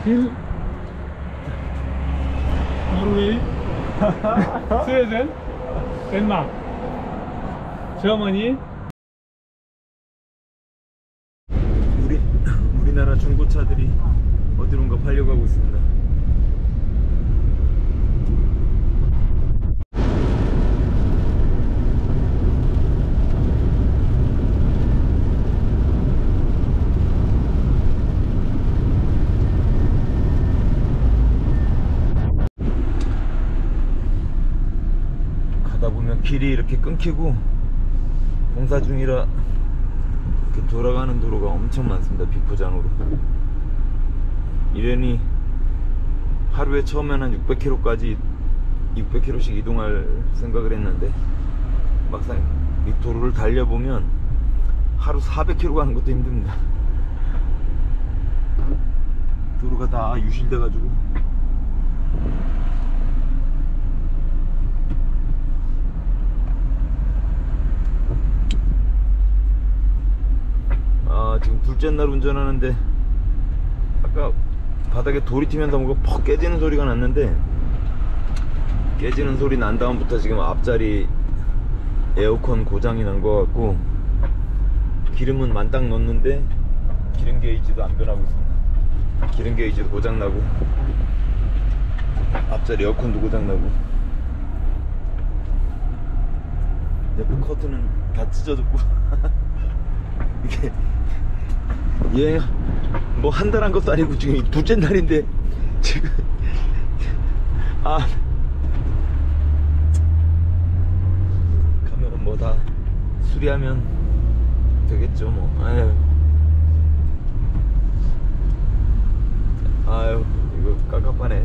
till Norway, Sweden, Denmark, Germany. 우리나라 중고차들이 어디론가 팔려가고 있습니다. 가다 보면 길이 이렇게 끊기고 공사 중이라 이렇게 돌아가는 도로가 엄청 많습니다. 비포장으로. 이러니 하루에 처음에는 한 600km씩 이동할 생각을 했는데 막상 이 도로를 달려보면 하루 400km 가는 것도 힘듭니다. 도로가 다 유실돼 가지고. 지금 둘째 날 운전하는데 아까 바닥에 돌이 튀면서 뭔가 퍽 깨지는 소리가 났는데, 깨지는 소리 난 다음부터 지금 앞자리 에어컨 고장이 난 것 같고, 기름은 만땅 넣었는데 기름 게이지도 안 변하고 있습니다. 기름 게이지도 고장나고 앞자리 에어컨도 고장나고 옆에 커튼은 다 찢어졌고 이게 여행 뭐 한 달 한 것도 아니고 지금 둘째 날인데 지금 가면은 뭐 다 수리하면 되겠죠 뭐. 아유 이거 깝깝하네.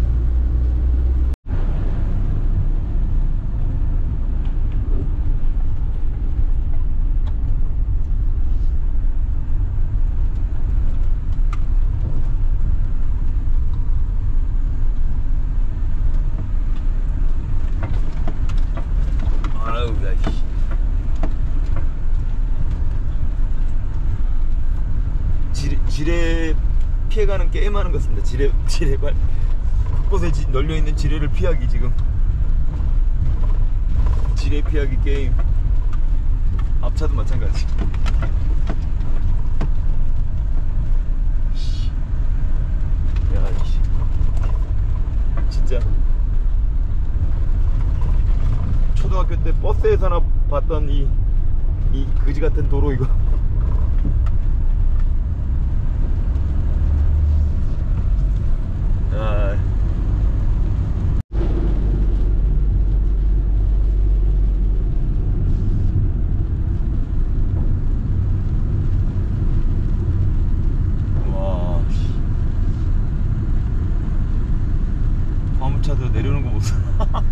지뢰 피해가는 게임 하는 것 같습니다. 지뢰발 곳곳에 널려있는 지뢰를 피하기. 지금 지뢰 피하기 게임. 앞차도 마찬가지. 야, 진짜 초등학교 때 버스에서나 봤던 이 그지 같은 도로 이거. 화물차도 내려오는 거 보소.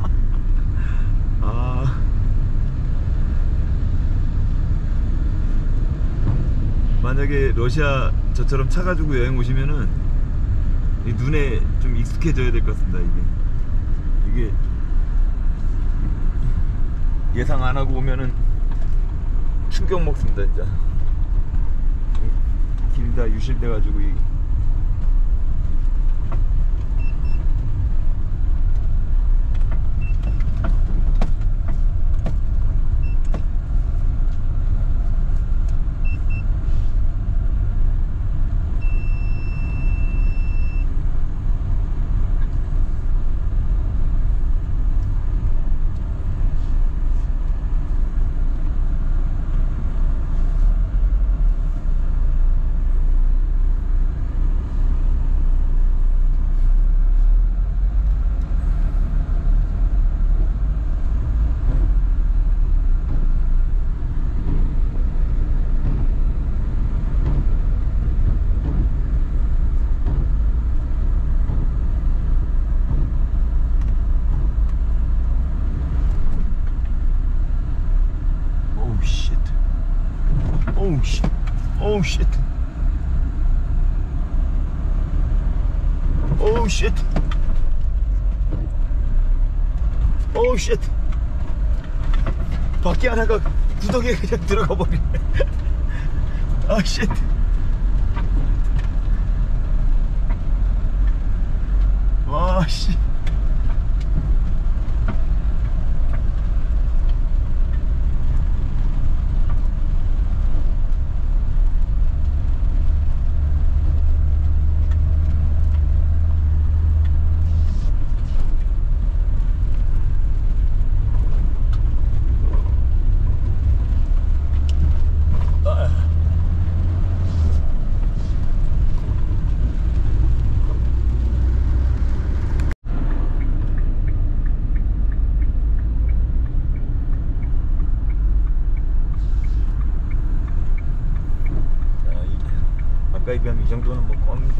만약에 러시아 저처럼 차 가지고 여행 오시면은 이 눈에 좀 익숙해져야 될 것 같습니다. 이게 예상 안 하고 오면은 충격 먹습니다. 진짜 길 다 유실돼 가지고 Oh shit. Oh shit. Oh shit. 바퀴 하나가 구덩이에 그냥 들어가 버리네. Ah shit. 씨. 가까이 비하면 이 정도는 뭐 껌인데.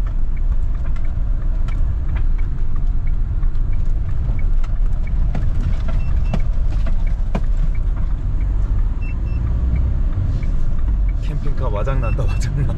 캠핑카 와장난다 와장난.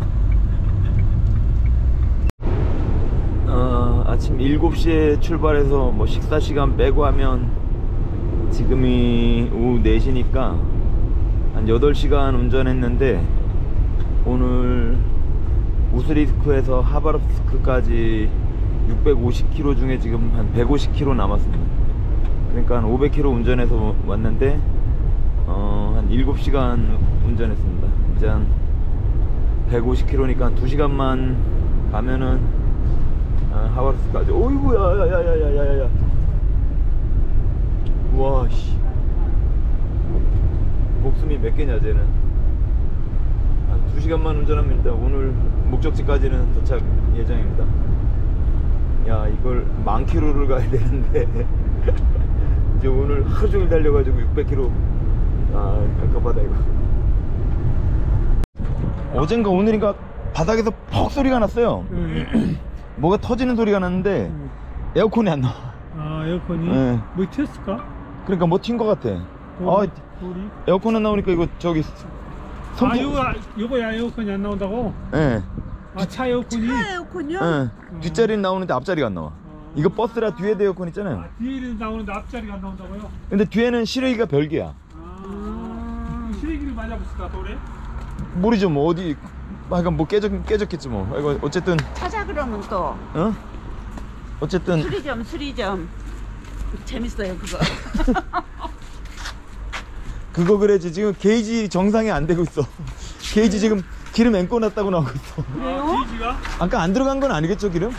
아침 7시에 출발해서 뭐 식사 시간 빼고 하면 지금이 오후 4시니까 한 8시간 운전했는데, 오늘 우스리스크에서 하바롭스크까지 650km 중에 지금 한 150km 남았습니다. 그러니까 한 500km 운전해서 왔는데 한 7시간 운전했습니다. 이제 한 150km니까 한 2시간만 가면은 하바롭스크까지. 어이구 야야야야야야야. 우와 씨. 목숨이 몇 개냐 쟤는. 한 2시간만 운전하면 일단 오늘 목적지까지는 도착 예정입니다. 야, 이걸 10,000km를 가야 되는데 이제 오늘 하루 종일 달려가지고 600km. 아, 깝깝하다 이거. 어젠가 오늘인가 바닥에서 퍽 소리가 났어요. 뭐가 터지는 소리가 났는데 에어컨이 안 나와. 아, 에어컨이? 네. 뭐 튀었을까? 그러니까 뭐 튄 것 같아. 돌이? 에어컨 안 나오니까 이거 저기 아, 요거야 에어컨이 안 나온다고? 예. 아, 차 에어컨이? 차 에어컨이요? 예. 뒷자리는 나오는데 앞자리가 안 나와. 이거 버스라 뒤에도 에어컨 있잖아요. 아, 뒤에는 나오는데 앞자리가 안 나온다고요? 근데 뒤에는 실외기가 별개야. 실외기를 맞아봤을까 돌에? 모르죠 뭐 어디 하여간 뭐 깨졌겠지 뭐. 이거 어쨌든 찾아 그러면 또 어? 어쨌든 수리점 재밌어요 그거. 그거 그래지. 지금 게이지 정상이 안 되고 있어. 게이지 지금 기름 앵꼬 났다고 나오고 있어. 그래요? 게이지가? 아까 안 들어간 건 아니겠죠 기름?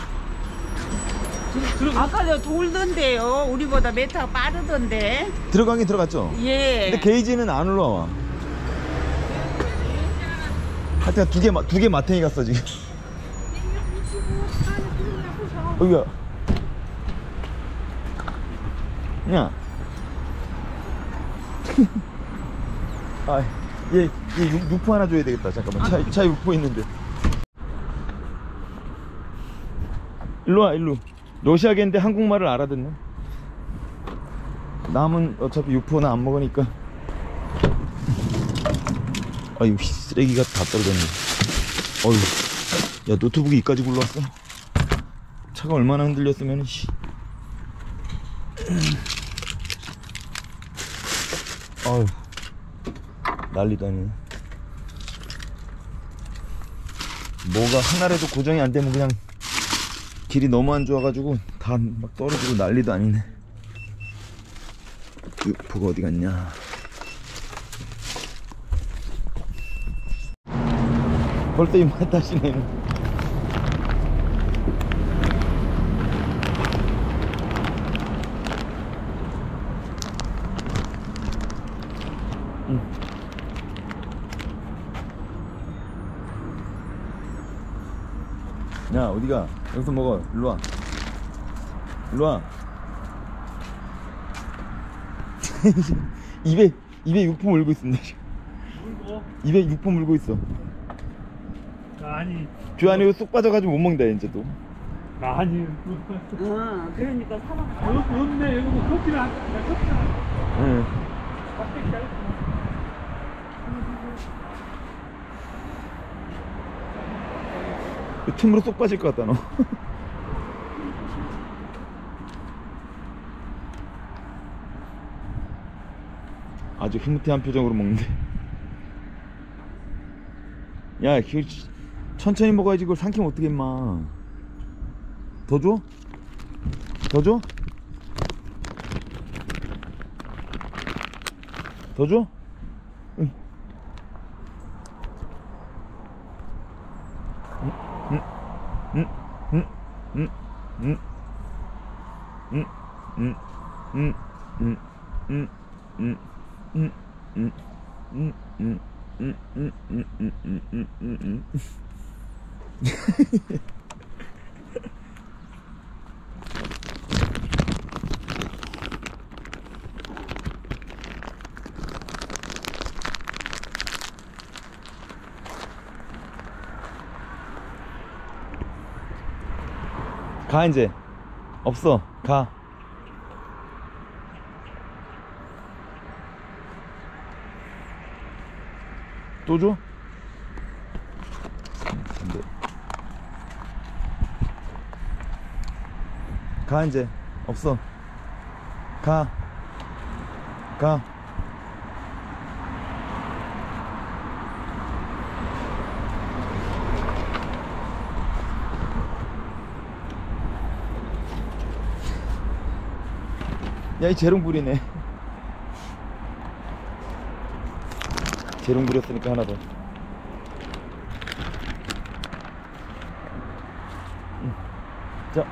아까 저 돌던데요. 우리보다 메타가 빠르던데. 들어가긴 들어갔죠. 예. 근데 게이지는 안 올라와. 하여튼 두 개 마탱이 갔어 지금. 어이야. 야. 아, 얘 육포 하나 줘야 되겠다. 잠깐만. 차 육포 있는데. 일로 와, 일로. 러시아계인데 한국말을 알아듣네. 남은 어차피 육포는 안 먹으니까. 아유, 쓰레기가 다 떨어졌네. 어휴. 야, 노트북이 이까지 굴러왔어. 차가 얼마나 흔들렸으면, 씨. 어휴. 난리도 아니네. 뭐가 하나라도 고정이 안 되면 그냥 길이 너무 안 좋아가지고 다 막 떨어지고 난리도 아니네. 육포가 어디 갔냐. 벌써 입맛 다시네. 야, 어디가? 여기서 먹어. 일로와. 일로와. 입에 육포 물고 있습니다. 물고? 입에 육포 물고 있어. 아니. 주한이 이거 쏙 빠져가지고 못 먹는다 이제 또. 아니. 그러니까 사람. 없네. 여기 뭐 커피를 안. 커피를 안. 응. 밥밖에 안 했구나. 틈으로 쏙 빠질 것 같다 너. 아주 흐뭇해한 표정으로 먹는데. 야, 천천히 먹어야지. 그걸 삼키면 어떡해 임마. 더 줘? 더 줘? 더 줘? 응. 가 이제 없어 가. 또 줘? 안돼. 가 이제 없어 가. 야, 이 재롱 부리네. 재롱 부렸으니까 하나 더. 자.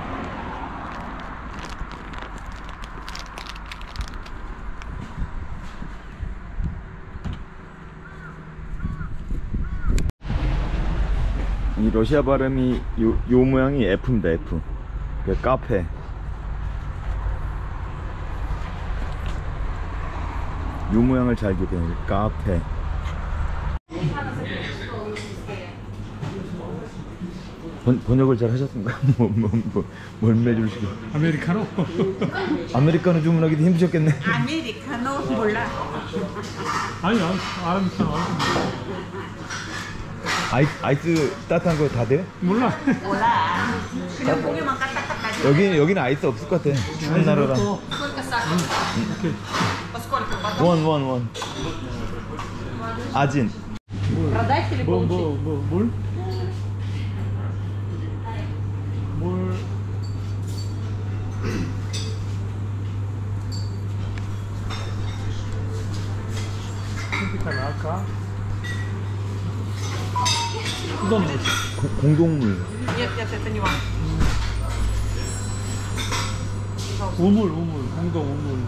이 러시아 발음이 요 모양이 F입니다. F. 그 카페. 요 모양을 잘 기억해요. 카페. 번역을 잘 하셨습니까? 뭘 매주시고? 아메리카노? 아메리카노 주문하기도 힘드셨겠네. 아메리카노 몰라. 아니 아메리카노 아이스 따뜻한 거 다 돼요? 몰라. 몰라. 그냥 고기만 까딱까딱. 여기는 아이스 없을 것 같아. 추운 나라라. 원. 아진. Продать или получить? 뭘? 컴퓨터 나갈까? 수돗물. 공동물. Нет, это не вам. 우물, 공동 우물.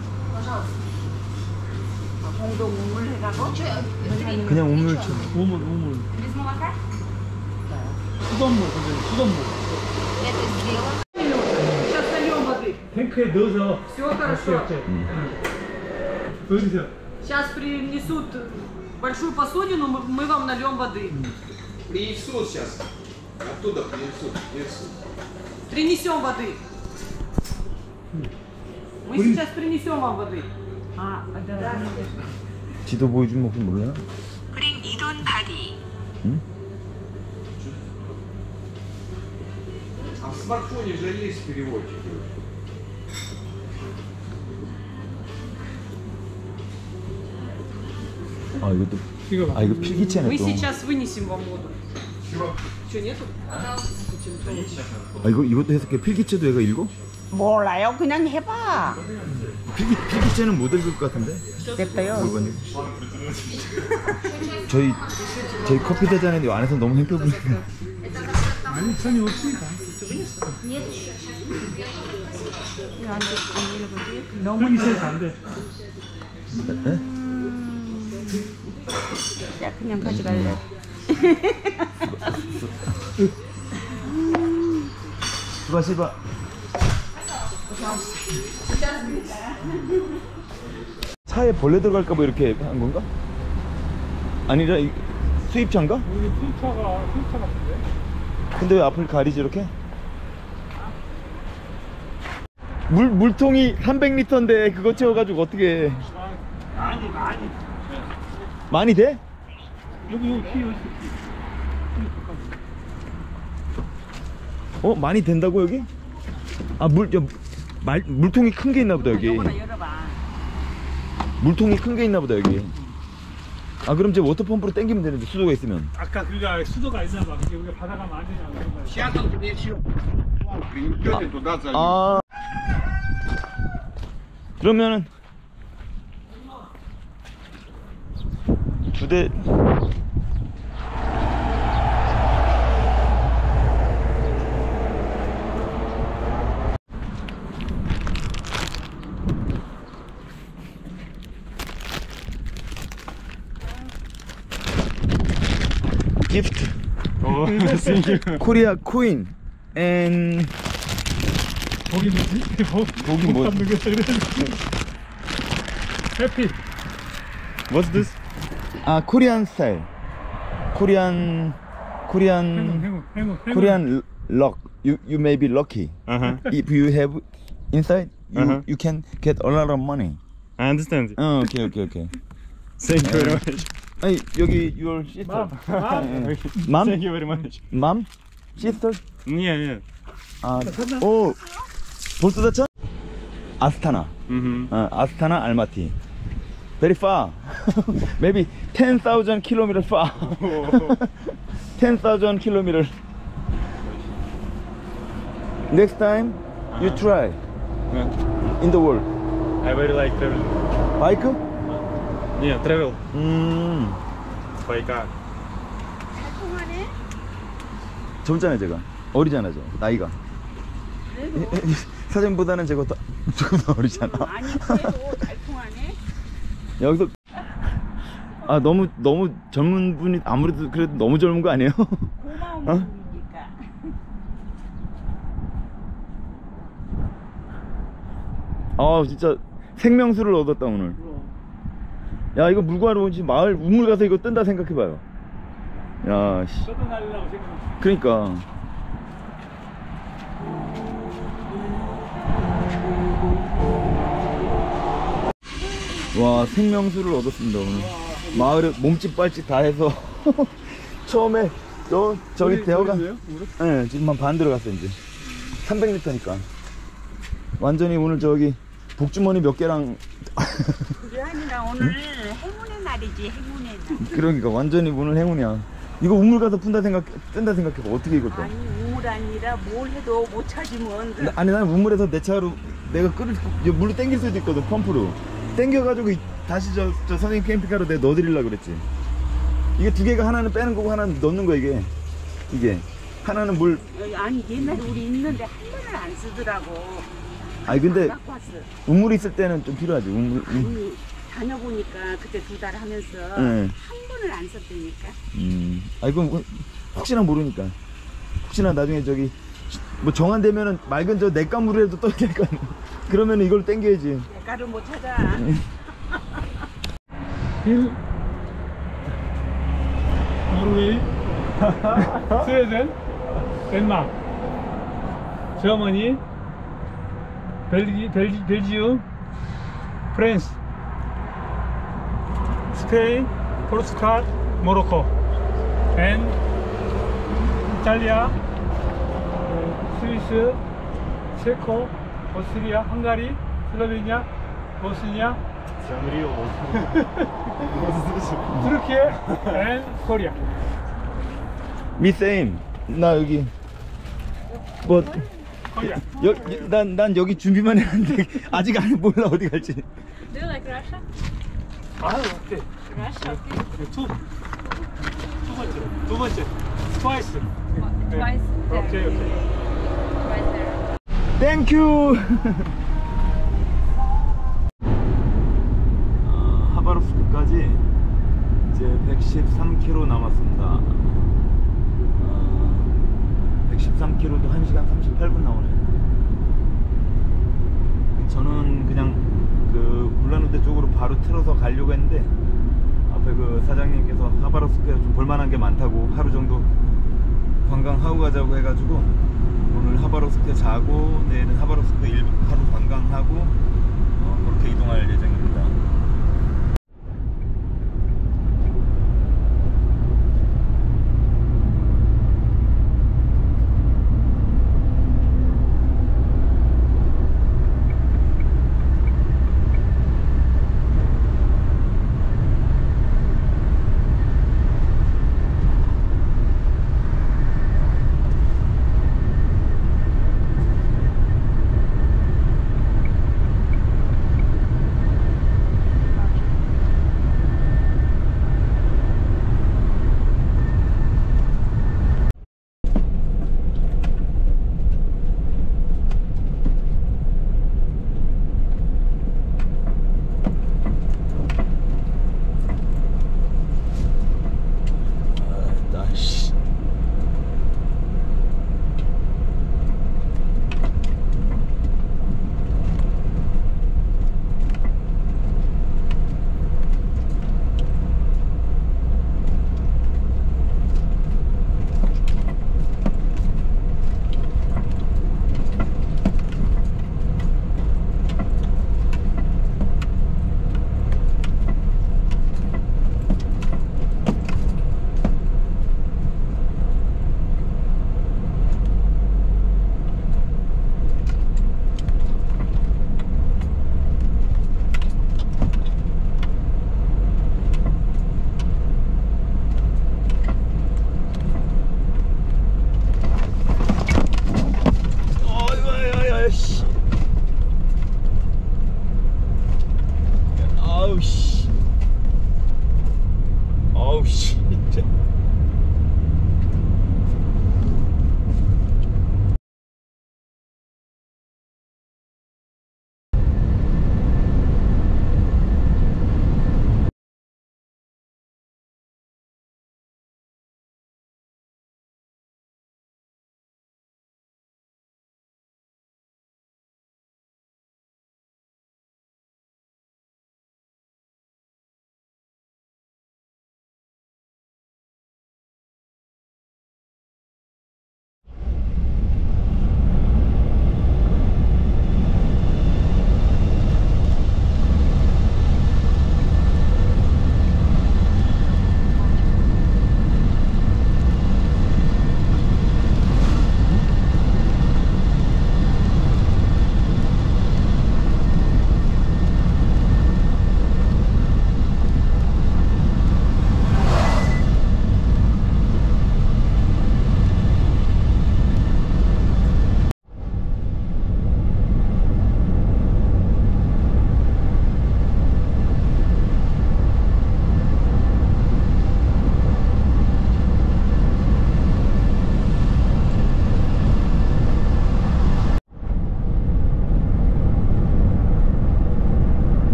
공동 우물 해가고. 그냥 우물처럼. 우물. Без молока? 수돗물, 근데 수돗물. Это сделано. Сейчас нальем воды. 탱크에 넣어서. Все хорошо. 어디서? Сейчас принесут большую посудину, мы вам нальем воды. Принесут сейчас. Оттуда принесут. Принесем воды. Мы сейчас принесем вам воды. 지도 보여주면 혹시 몰라? Bring 이돈 바디. 응? А в смартфоне же есть переводчики. 아 이것도. 이거 아 이거 필기체네 Мы 또. сейчас вынесем вам воду. Что, нету? 아 이것도 해석해. 필기체도 얘가 읽어? 몰라요. 그냥 해봐. 필기체는 못 읽을 것 같은데. 됐어요. 물건이. 저희 커피 대잔에 요 안에서 너무 행패 부리니까. 아니 천이 없으니까. 너무 있어서 안 돼. 야, 그냥 가져갈래. 수고하시바. 차에 벌레 들어갈까 봐 이렇게 한 건가? 아니라 수입차인가? 여기 필차 같은데. 근데 왜 앞을 가리지 이렇게? 물통이 300리터인데 그거 채워가지고 어떻게 해? 많이 돼? 여기 많이 된다고 여기? 아 물통이 큰 게 있나 보다 여기. 열어봐. 물통이 큰 게 있나 보다 여기. 아 그럼 이제 워터펌프로 당기면 되는데 수도가 있으면. 아까 그가 수도가 있나 봐. 근데 우리가 바다가면 안 되잖아. Сейчас он принесет. Принесете туда залить. 아 그러면은 부대 gift 어, 땡큐. 코리아 코인 and 거기 뭐지? 거기 뭐- 못 잡는 게 이래. 해피. what's this? 아 코리안 스타일 코리안 Korean luck. You may be lucky. If you have inside, you can get a lot of money. I understand. Okay. Thank you very much. 아니 여기 your sister. Mom? Thank you very much. Mom? Sister? Yeah. 아, 오 벌써 다쳐? 아스타나. 아스타나 알마티. Very far. Maybe 10,000 kilometers far. 10,000 kilometers. Next time you try in the world. I very like travel. Bike? Yeah, travel 음. by car. 잘 통하네? 젊잖아요 제가. 어리잖아 저 나이가. 사장보다는 제가 조금 더 어리잖아. 아니 그래도 잘 통하네? 여기서 아 너무 젊은 분이 아무래도 그래도 너무 젊은 거 아니에요? 고마운 어? 분이니까. 아 진짜 생명수를 얻었다 오늘. 야 이거 물구하러 오지 마을 우물 가서 이거 뜬다 생각해봐요. 야 씨. 저도 날리려고 지금. 그러니까 와 생명수를 얻었습니다 오늘. 마을에 몸집 발집 다 해서 처음에 저기 대어가 네, 지금 한 반 들어갔어 이제 300m니까 완전히 오늘 저기 복주머니 몇 개랑 그게 아니라 오늘 행운의 날이지 행운의 날. 그러니까 완전히 오늘 행운이야. 이거 우물 가서 뜬다 생각해봐. 어떻게 이걸 또? 아니 우물 아니라 뭘 해도 못 찾으면 아니 난 우물에서 내 차로 내가 물로 땡길 수도 있거든. 펌프로 땡겨가지고 다시 저 선생님 캠핑카로 내가 넣어드리려고 그랬지. 이게 두 개가 하나는 빼는 거고 하나는 넣는 거야 이게 하나는 물. 아니 옛날에 우리 있는데 한 번을 안 쓰더라고. 아니 근데 갖고 왔어. 우물이 있을 때는 좀 필요하지. 아니 다녀보니까 그때 2달 하면서 네. 한 번을 안 썼다니까. 아 이건 혹시나 모르니까. 혹시나 나중에 저기 뭐 정한되면은 맑은 저 냇가물이라도 떠야 될 거 아니야. 그러면 이걸 땡겨야지. 내가를 못 찾아. 힐. 노르웨이. 스웨덴. 덴마크. 저머니. 벨지움. 프랑스. 스페인. 포르투갈. 모로코. 앤 이탈리아. 스위스. 체코. 오스트리아. 헝가리. 슬로베니아. 보스니아. 트르키에 앤 코리아. 미세임 나 여기 뭐 코리아. 난 여기 준비만 했는데 아직 안 몰라 어디 갈지. Do you like Russia? 아, 오케이. Russia, okay. 두 번째. 트와이스. Twice there. 오케이. Twice there. 땡큐. 하바롭스크까지 이제 113km 남았습니다. 113km도 1시간 38분 나오네. 저는 그냥 그 울란우데 쪽으로 바로 틀어서 가려고 했는데 앞에 그 사장님께서 하바롭스크에 좀 볼만한 게 많다고 하루 정도 관광하고 가자고 해가지고 오늘 하바롭스크에 자고 내일은 하바롭스크 하루 관광하고 그렇게 이동할 예정입니다.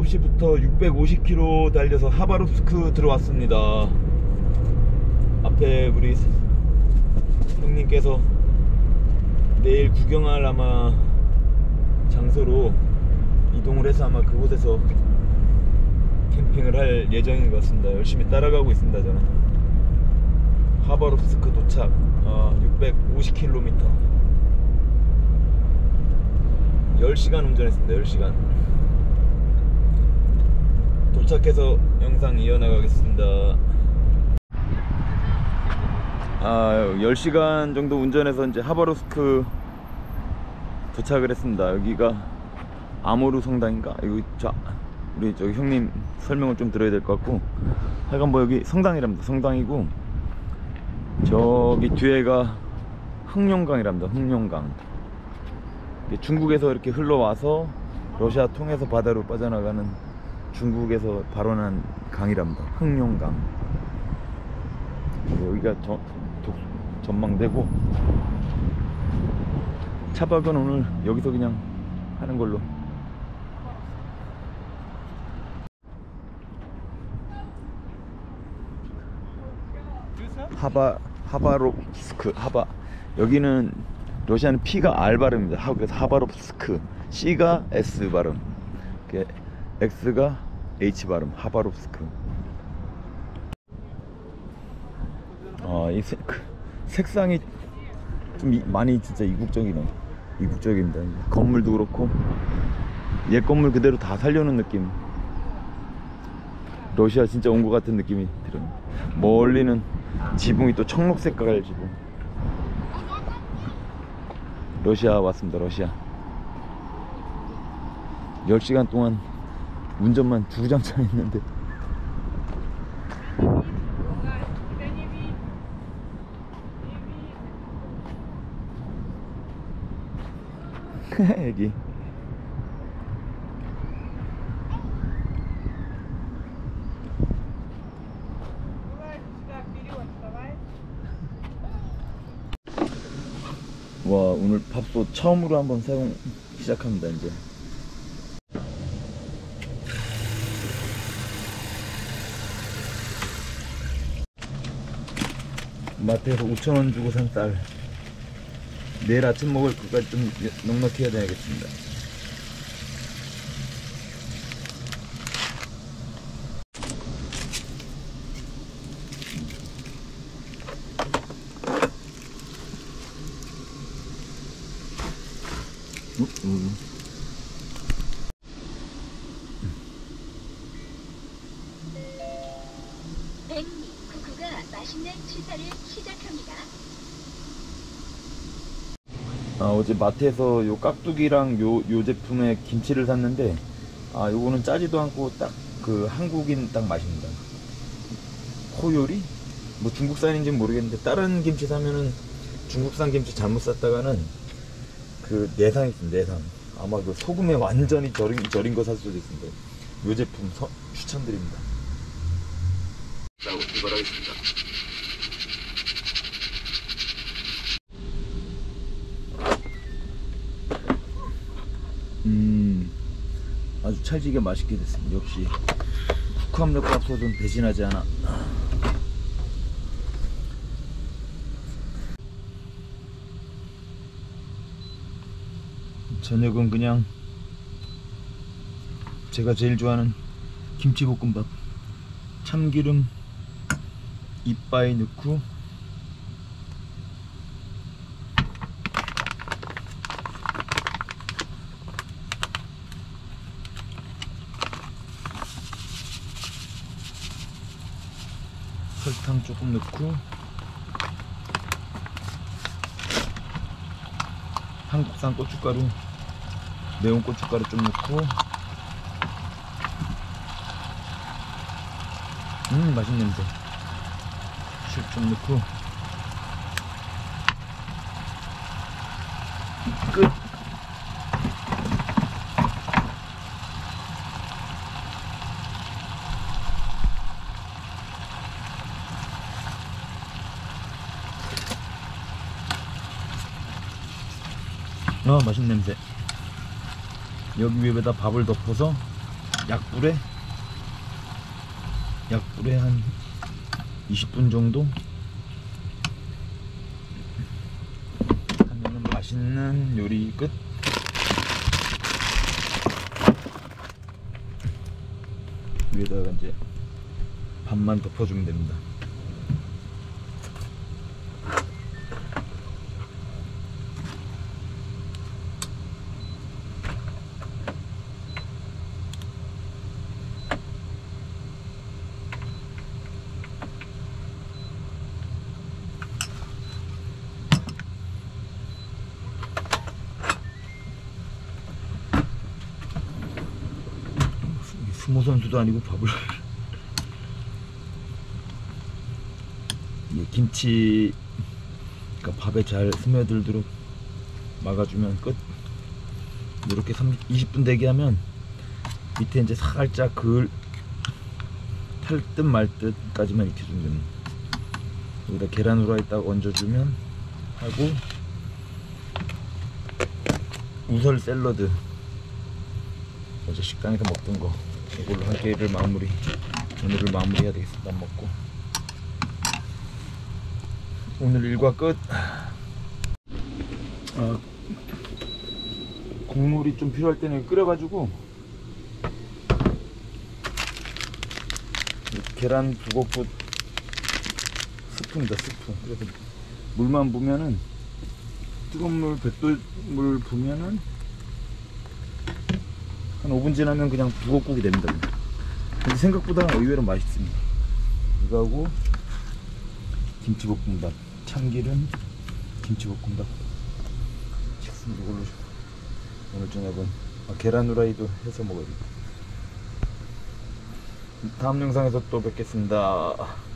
7시부터 650km 달려서 하바롭스크 들어왔습니다. 앞에 우리 형님께서 내일 구경할 아마 장소로 이동을 해서 아마 그곳에서 캠핑을 할 예정인 것 같습니다. 열심히 따라가고 있습니다. 저는 하바롭스크 도착 650km 10시간 운전했습니다. 10시간. 도착해서 영상 이어나가겠습니다. 10시간 정도 운전해서 이제 하바롭스크 도착을 했습니다. 여기가 아모르 성당인가? 여기 우리 저기 형님 설명을 좀 들어야 될 것 같고, 하여간 뭐 여기 성당이랍니다. 성당이고 저기 뒤에가 흑룡강이랍니다. 흑룡강. 중국에서 이렇게 흘러와서 러시아 통해서 바다로 빠져나가는 중국에서 발원한 강이랍니다. 흑룡강. 여기가 전망대고, 차박은 오늘 여기서 그냥 하는 걸로. 하바롭스크. 여기는 러시아는 P가 R 발음입니다. 그래서 하바롭스크. C가 S 발음, X가 H 발음. 하바롭스크. 이 색상이 좀 많이 진짜 이국적이네. 이국적입니다. 건물도 그렇고 옛 건물 그대로 다 살려놓은 느낌. 러시아 진짜 온 것 같은 느낌이 들어요. 멀리는 지붕이 또 청록 색깔 지붕. 러시아 왔습니다. 러시아. 10시간 동안 운전만 주구장창 했는데 애기. 와, 오늘 밥솥 처음으로 한번 사용 시작합니다. 이제 마트에서 5,000원 주고 산 쌀. 내일 아침 먹을 것까지 좀 넉넉히 해야 되겠습니다. 쿠쿠가 맛있는 취사를 시작합니다. 어제 마트에서 요 깍두기랑 요 제품의 김치를 샀는데, 요거는 짜지도 않고 딱 그 한국인 딱 맛입니다. 코요리? 뭐 중국산인지는 모르겠는데, 다른 김치 사면은 중국산 김치 잘못 샀다가는 그 내상이 있습니다. 내상. 아마 그 소금에 완전히 절인 거 살 수도 있습니다. 요 제품 추천드립니다. 라고 출발하겠습니다. 아주 찰지게 맛있게 됐습니다. 역시 국화함력밥솥은 배신하지 않아. 저녁은 그냥 제가 제일 좋아하는 김치볶음밥. 참기름 이빠이 넣고 설탕 조금 넣고 한국산 고춧가루, 매운 고춧가루 좀 넣고 맛있는 냄새. 술 좀 넣고 끝. 맛있는 냄새. 여기 위에다 밥을 덮어서 약불에 한 20분 정도 하면은 맛있는 요리 끝. 위에다가 이제 밥만 덮어주면 됩니다. 스모 선수도 아니고 밥을 이게 김치 그러니까 밥에 잘 스며들도록 막아주면 끝. 이렇게 20분 대기하면 밑에 이제 살짝 탈 듯 말 듯까지만 익혀주면 됩니다. 여기다 계란 후라이 딱 얹어주면 하고 우설 샐러드 어제 식당에서 먹던 거 이걸로 한 끼를 오늘을 마무리해야 되겠습니다. 먹고 오늘 일과 끝. 국물이 좀 필요할 때는 끓여가지고 계란 북엇국 스프입니다. 스프. 그래서 물만 부면은 뜨거운 물 100도물 부면은 한 5분 지나면 그냥 북엇국이 됩니다. 근데 생각보다 의외로 맛있습니다. 이거하고 김치볶음밥, 참기름 김치볶음밥 식습니다. 이걸로 오늘 저녁은 계란 후라이도 해서 먹어야겠다. 다음 영상에서 또 뵙겠습니다.